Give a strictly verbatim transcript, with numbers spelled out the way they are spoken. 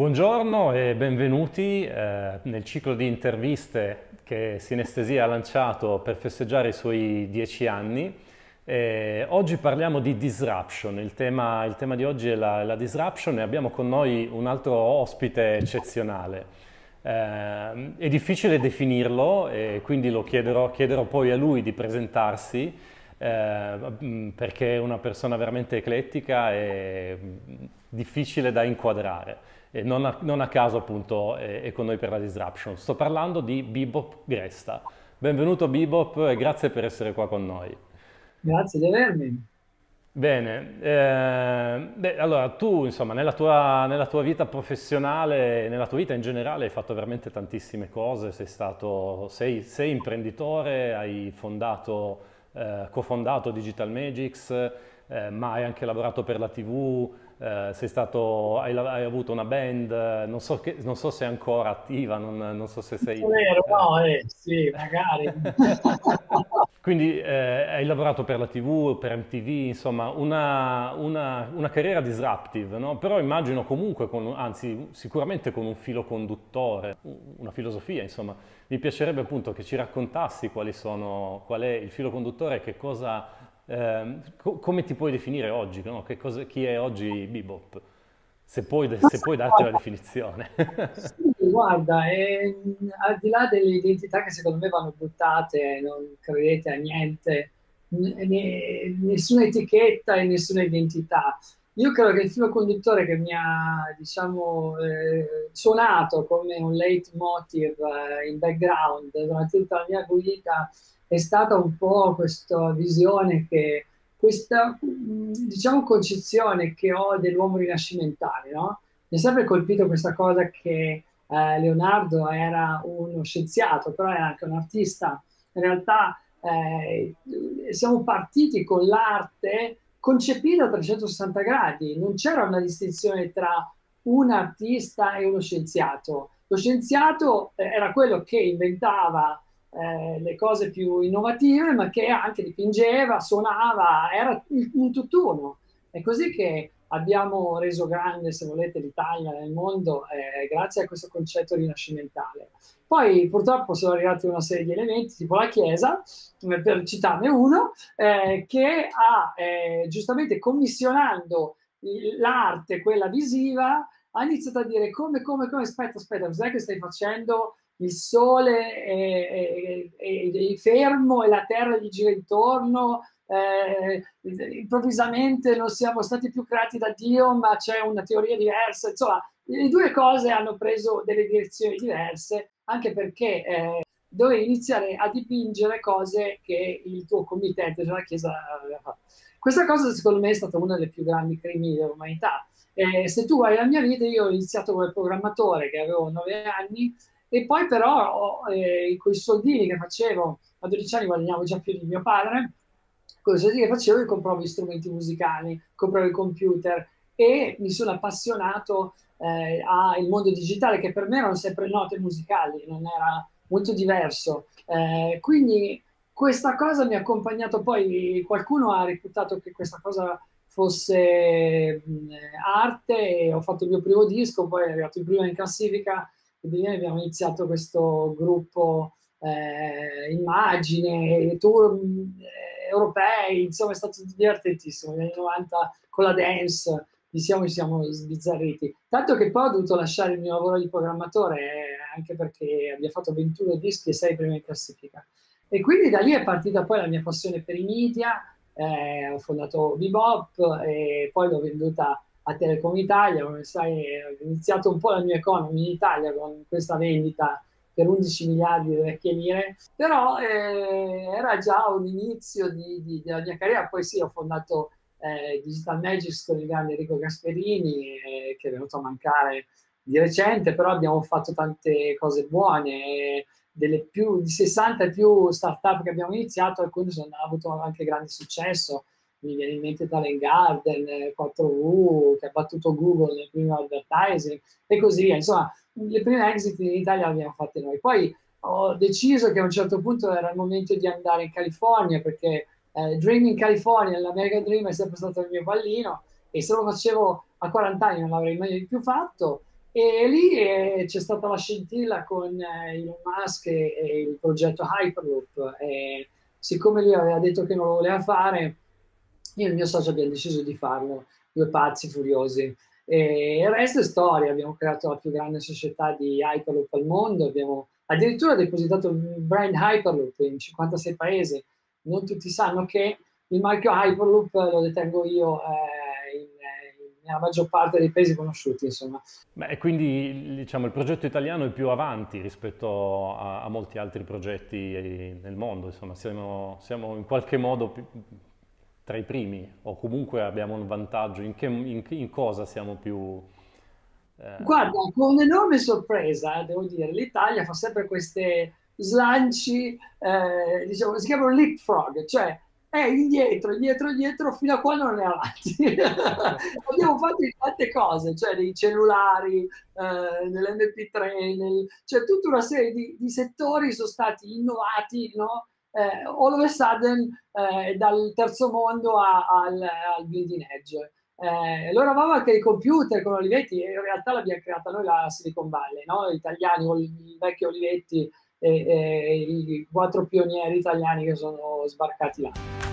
Buongiorno e benvenuti eh, nel ciclo di interviste che Sinestesia ha lanciato per festeggiare i suoi dieci anni. Eh, oggi parliamo di disruption, il tema, il tema di oggi è la, la disruption e abbiamo con noi un altro ospite eccezionale. Eh, è difficile definirlo e quindi lo chiederò, chiederò poi a lui di presentarsi eh, perché è una persona veramente eclettica e difficile da inquadrare. E non a, non a caso appunto è, è con noi per la disruption. Sto parlando di Bebop Gresta. Benvenuto Bebop e grazie per essere qua con noi. Grazie di avermi. Bene, eh, beh, allora tu insomma nella tua, nella tua vita professionale, nella tua vita in generale hai fatto veramente tantissime cose, sei stato, sei, sei imprenditore, hai fondato, eh, cofondato Digital Magics, eh, ma hai anche lavorato per la T V, eh, sei stato, hai, hai avuto una band, eh, non so, che- non so se è ancora attiva, non, non so se sei... Tutto vero, eh, no? Eh, sì, magari. Quindi eh, hai lavorato per la T V, per M T V, insomma, una, una- una carriera disruptive, no? Però immagino comunque, con, anzi sicuramente con un filo conduttore, u- una filosofia, insomma. Mi piacerebbe appunto che ci raccontassi quali sono, qual è il filo conduttore e che cosa, ehm, co- come ti puoi definire oggi, no? Che cosa- chi è oggi Bebop, se puoi, de- Ma se sai puoi darti una cosa? definizione. Sì, guarda, ehm, al di là delle identità che secondo me vanno buttate, non credete a niente, n- ne- nessuna etichetta e nessuna identità. Io credo che il filo conduttore che mi ha, diciamo, eh, suonato come un leitmotiv eh, in background durante tutta la mia guida è stata un po' questa visione che, questa, mh, diciamo, concezione che ho dell'uomo rinascimentale, no? Mi è sempre colpito questa cosa che eh, Leonardo era uno scienziato, però era anche un artista. In realtà eh, siamo partiti con l'arte concepita a trecentosessanta gradi, non c'era una distinzione tra un artista e uno scienziato. Lo scienziato eh, era quello che inventava eh, le cose più innovative, ma che anche dipingeva, suonava, era un tutt'uno. È così che abbiamo reso grande, se volete, l'Italia nel mondo eh, grazie a questo concetto rinascimentale. Poi purtroppo sono arrivati una serie di elementi, tipo la Chiesa, eh, per citarne uno, eh, che ha eh, giustamente commissionando l'arte, quella visiva, ha iniziato a dire come, come, come, aspetta, aspetta, cos'è che stai facendo? Il sole è, è, è, è fermo e la terra gli gira intorno, eh, improvvisamente non siamo stati più creati da Dio, ma c'è una teoria diversa. Insomma, le due cose hanno preso delle direzioni diverse, anche perché eh, dovevi iniziare a dipingere cose che il tuo committente, cioè la Chiesa, aveva fatto. Questa cosa, secondo me, è stata una delle più grandi crimini dell'umanità. Eh, se tu vai alla mia vita, io ho iniziato come programmatore che avevo nove anni e poi però eh, con i soldini che facevo a dodici anni guadagnavo già più di mio padre, con i soldini che facevo io compravo gli strumenti musicali, compravo il computer e mi sono appassionato eh, al mondo digitale che per me erano sempre note musicali, non era molto diverso. Eh, quindi questa cosa mi ha accompagnato poi, qualcuno ha reputato che questa cosa fosse mh, arte e ho fatto il mio primo disco, poi è arrivato il primo in classifica e di lì abbiamo iniziato questo gruppo eh, immagine, tour mh, europei, insomma è stato divertentissimo, negli anni novanta con la dance, ci siamo, ci siamo sbizzarriti. Tanto che poi ho dovuto lasciare il mio lavoro di programmatore, eh, anche perché abbiamo fatto ventuno dischi e sei primi in classifica. E quindi da lì è partita poi la mia passione per i media, eh, ho fondato Bebop e poi l'ho venduta a Telecom Italia, come sai, ho iniziato un po' la mia economy in Italia con questa vendita per undici miliardi di vecchie lire, però eh, era già un inizio di, di, della mia carriera, poi sì, ho fondato eh, Digital Magics con il grande Enrico Gasperini, eh, che è venuto a mancare di recente, però abbiamo fatto tante cose buone, eh, delle più di sessanta e più startup che abbiamo iniziato, alcune sono, hanno avuto anche grande successo, mi viene in mente Talent Garden, eh, quattro V, che ha battuto Google nel primo advertising, e così via. Insomma, le prime exit in Italia le abbiamo fatte noi. Poi ho deciso che a un certo punto era il momento di andare in California, perché eh, Dream in California, l'American Dream è sempre stato il mio pallino, e se lo facevo a quaranta anni non l'avrei mai più fatto. E lì eh, c'è stata la scintilla con eh, Elon Musk e, e il progetto Hyperloop. E siccome lui aveva detto che non lo voleva fare, io e il mio socio abbiamo deciso di farlo, due pazzi furiosi. E il resto è storia, abbiamo creato la più grande società di Hyperloop al mondo, abbiamo addirittura depositato il brand Hyperloop in cinquantasei paesi. Non tutti sanno che il marchio Hyperloop lo detengo io eh, in, in- nella maggior parte dei paesi conosciuti, insomma. Beh, e quindi diciamo, il progetto italiano è più avanti rispetto a, a molti altri progetti nel mondo, insomma, siamo, siamo in qualche modo più- tra i primi o comunque abbiamo un vantaggio. In, che- in- in cosa siamo più... eh, Guarda, con enorme sorpresa, devo dire, l'Italia fa sempre queste slanci, eh, diciamo, si chiamano leapfrog, cioè è indietro, indietro, indietro, fino a quando non è avanti. Abbiamo fatto tante cose, cioè nei cellulari, eh, nell'emme pi tre, nel, cioè tutta una serie di, di settori sono stati innovati, no? Eh, all of a sudden, eh, dal terzo mondo a- al, al bleeding edge. Eh, lo eravamo anche i computer con Olivetti, e in realtà l'abbiamo creata noi la Silicon Valley, no? Gli italiani, il vecchio Olivetti e, e i quattro pionieri italiani che sono sbarcati là.